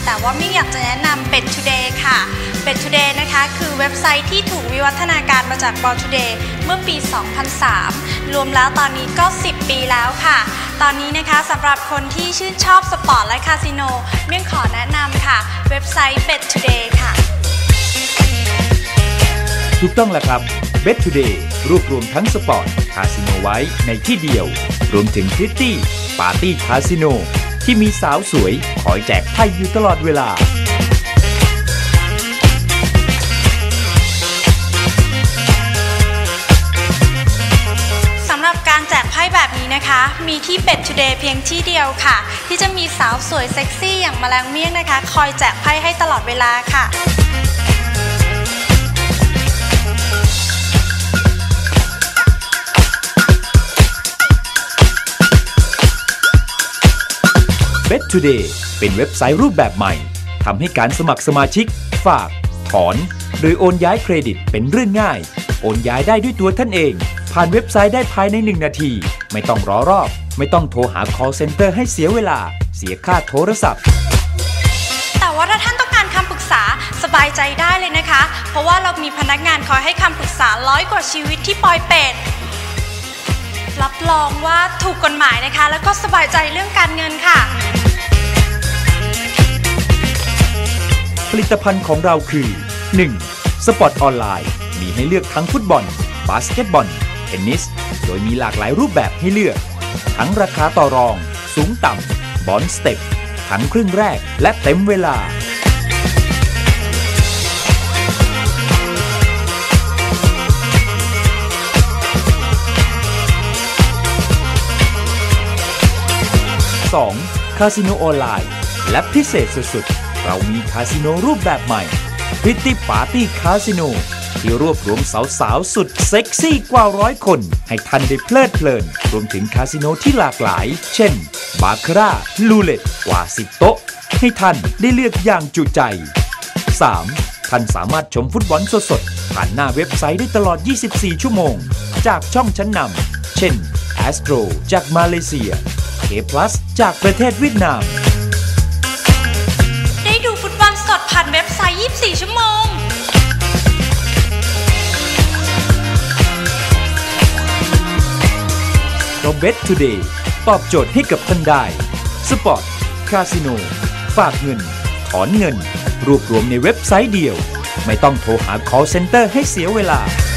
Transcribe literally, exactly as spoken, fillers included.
แต่ว่าไม่อยากจะแนะนำ Bet Today ค่ะ Bet Today นะคะคือเว็บไซต์ที่ถูกวิวัฒนาการมาจาก Ball Today เมื่อปี สองพันสาม รวมแล้วตอนนี้ก็ สิบ ปีแล้วค่ะ ตอนนี้นะคะสำหรับคนที่ชื่นชอบสปอร์ตและคาสิโนเมี่ยงขอแนะนำค่ะเว็บไซต์ Bet Today ค่ะถูกต้องแล้วครับ Bet Today รวบรวมทั้งสปอร์ตคาสิโนไว้ในที่เดียวรวมถึงพริตตี้ปาร์ตี้คาสิโนที่มีสาวสวยคอยแจกไพ่อยู่ตลอดเวลาสำหรับการแจกไพ่แบบนี้นะคะมีที่ Bet Today เพียงที่เดียวค่ะที่จะมีสาวสวยเซ็กซี่อย่างแมลงเมี่ยงนะคะคอยแจกไพ่ให้ตลอดเวลาค่ะ Bet Today เป็นเว็บไซต์รูปแบบใหม่ทำให้การสมัครสมาชิกฝากถอนหรือโอนย้ายเครดิตเป็นเรื่องง่ายโอนย้ายได้ด้วยตัวท่านเองผ่านเว็บไซต์ได้ภายในหนึ่งนาทีไม่ต้องรอรอบไม่ต้องโทรหา call center ให้เสียเวลาเสียค่าโทรศัพท์แต่ว่าถ้าท่านต้องการคำปรึกษาสบายใจได้เลยนะคะเพราะว่าเรามีพนักงานคอยให้คำปรึกษาร้อยกว่าชีวิตที่ปอยเป็ดรับรองว่าถูกกฎหมายนะคะแล้วก็สบายใจเรื่องการเงินค่ะผลิตภัณฑ์ของเราคือ หนึ่ง. สปอร์ตออนไลน์มีให้เลือกทั้งฟุตบอลบาสเกตบอลเทนนิสโดยมีหลากหลายรูปแบบให้เลือกทั้งราคาต่อรองสูงต่ำบอลสเต็ปทั้งครึ่งแรกและเต็มเวลาสอง. คาสิโนออนไลน์และพิเศษสุดๆเรามีคาสิโนรูปแบบใหม่ Pretty Party Casino ที่รวบรวมสาวๆสุดเซ็กซี่กว่าร้อยคนให้ท่านได้เพลิดเพลินรวมถึงคาสิโนที่หลากหลายเช่นบาคาร่าลูเล็ตกว่าสิบโต๊ะให้ท่านได้เลือกอย่างจุใจ สาม. ท่านสามารถชมฟุตบอลสดๆผ่านหน้าเว็บไซต์ได้ตลอดยี่สิบสี่ชั่วโมงจากช่องชั้นนำเช่น Astro จากมาเลเซียK Plus จากประเทศเวียดนามได้ดูฟุตบอลสดผ่านเว็บไซต์ยี่สิบสี่ชั่วโมงเรา Bet Today ตอบโจทย์ให้กับท่านได้สปอร์ตคาสิโนฝากเงินถอนเงินรวบรวมในเว็บไซต์เดียวไม่ต้องโทรหา call center ให้เสียเวลา